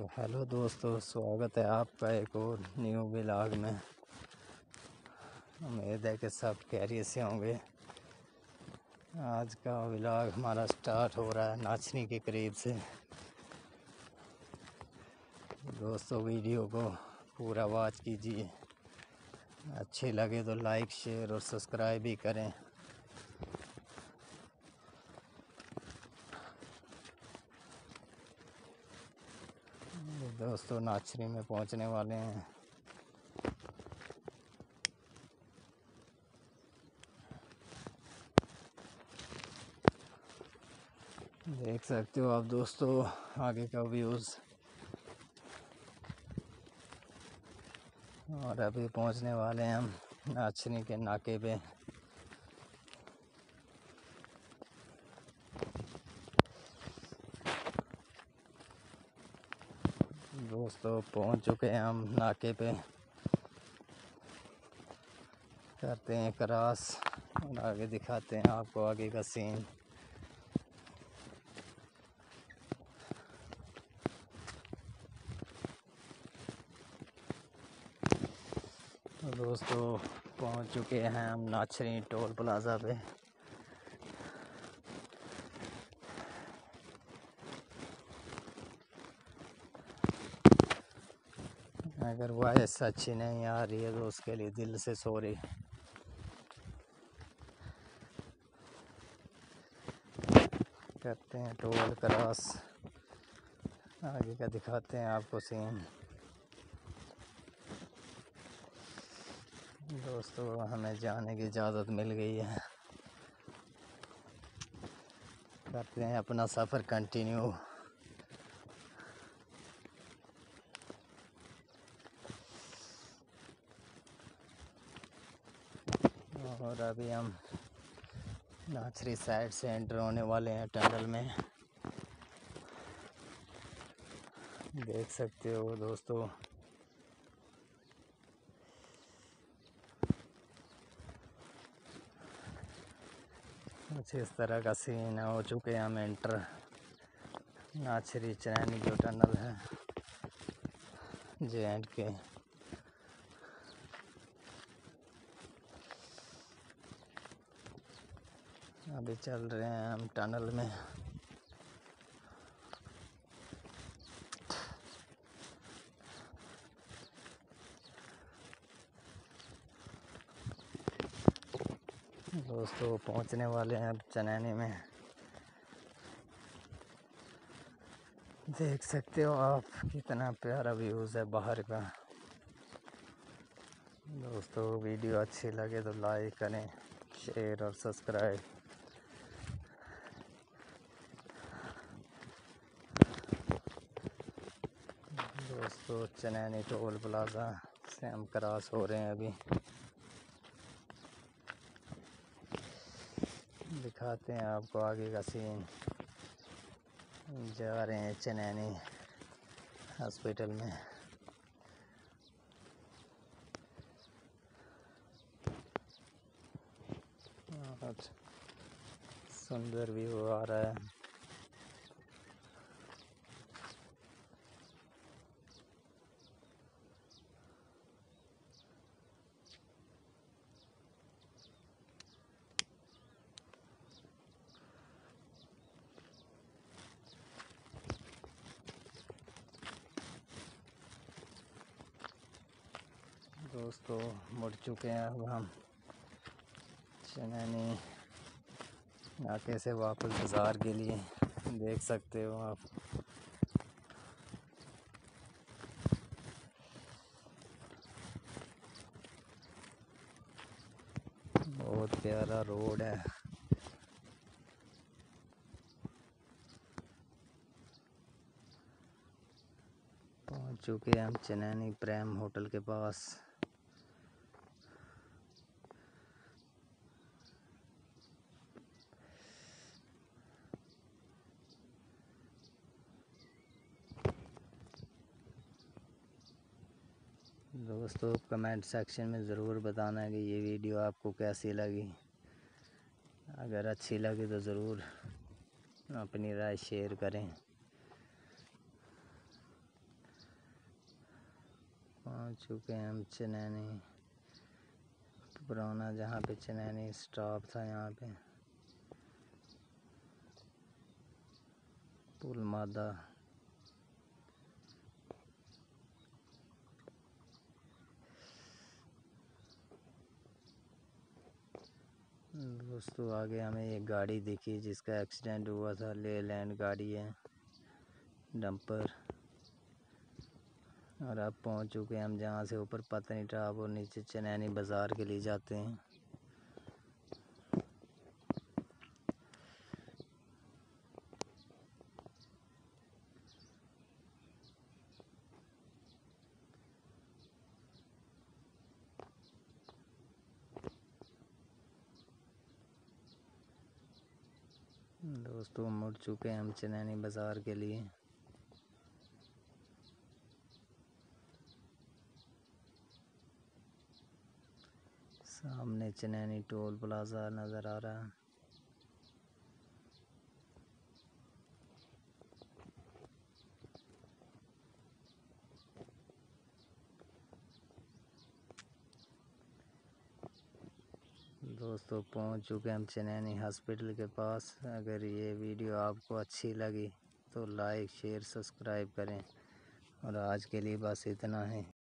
तो हेलो दोस्तों, स्वागत है आपका एक और न्यू व्लॉग में। उम्मीद है कि सब खैरियत से होंगे। आज का व्लॉग हमारा स्टार्ट हो रहा है नाचनी के करीब से। दोस्तों वीडियो को पूरा वॉच कीजिए, अच्छी लगे तो लाइक शेयर और सब्सक्राइब भी करें। दोस्तों नाचनी में पहुंचने वाले हैं। देख सकते हो आप दोस्तों आगे का व्यूज़। और अभी पहुंचने वाले हैं हम नाचनी के नाके पे। दोस्तों पहुंच चुके हैं हम नाके पे, करते हैं क्रॉस और आगे दिखाते हैं आपको आगे का सीन। तो दोस्तों पहुंच चुके हैं हम नाचनी टोल प्लाज़ा पे। अगर वॉइस अच्छी नहीं आ रही है तो उसके लिए दिल से सॉरी। करते हैं टोल क्रॉस, आगे का दिखाते हैं आपको सीन। दोस्तों हमें जाने की इजाज़त मिल गई है, करते हैं अपना सफ़र कंटिन्यू। और अभी हम नाचरी साइड से एंटर होने वाले हैं टनल में। देख सकते हो दोस्तों कुछ इस तरह का सीन हो चुके हैं हम एंटर नाचरी चनैनी जो टनल है JNK। अभी चल रहे हैं हम टनल में। दोस्तों पहुंचने वाले हैं अब चनैनी में। देख सकते हो आप कितना प्यारा व्यूज़ है बाहर का। दोस्तों वीडियो अच्छी लगे तो लाइक करें, शेयर और सब्सक्राइब। दोस्तों चनैनी टोल प्लाज़ा से हम क्रॉस हो रहे हैं अभी। दिखाते हैं आपको आगे का सीन। जा रहे हैं चनैनी हॉस्पिटल में। बहुत सुंदर व्यू आ रहा है। दोस्तों मुड़ चुके हैं अब हम चनैनी नाके से वापस बाज़ार के लिए। देख सकते हो आप बहुत प्यारा रोड है। पहुंच चुके हैं हम चनैनी प्रेम होटल के पास। दोस्तों कमेंट सेक्शन में ज़रूर बताना कि ये वीडियो आपको कैसी लगी। अगर अच्छी लगी तो ज़रूर अपनी राय शेयर करें। पहुंच चुके हैं हम चनैनी पुराना, जहाँ पे चनैनी स्टॉप था। यहाँ पे पुल मादा। दोस्तों आगे हमें एक गाड़ी दिखी जिसका एक्सीडेंट हुआ था। लेलैंड गाड़ी है, डंपर। और अब पहुंच चुके हैं हम जहाँ से ऊपर पत्नी टॉप और नीचे चनैनी बाज़ार के लिए जाते हैं। दोस्तों मुड़ चुके हैं हम चनैनी बाज़ार के लिए। सामने चनैनी टोल प्लाजा नज़र आ रहा है। दोस्तों पहुंच चुके हैं हम चनैनी हॉस्पिटल के पास। अगर ये वीडियो आपको अच्छी लगी तो लाइक शेयर सब्सक्राइब करें। और आज के लिए बस इतना है।